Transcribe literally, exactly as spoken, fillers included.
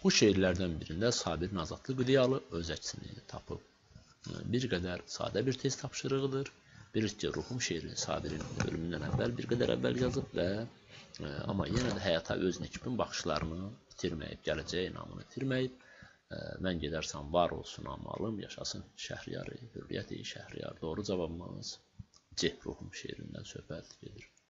Bu şeirlərdən birində Sabirin Azadlıq idealı öz əksini tapıb. Bir qədər sadə bir test tapşırığıdır. Bilirik ki, Ruhum şeirini Sabirin ölümündən əvvəl bir qədər əvvəl yazıb və amma yenə də həyata öz Nikbin baxışlarını itirməyib, gələcəyə inamını itirməyib. Mən gedərsəm var olsun amalım, yaşasın Şəhriyarı, hürriyyət-i Şəhriyar. Doğru cavabımız C. Ruhum şeirindən söhbət gedir.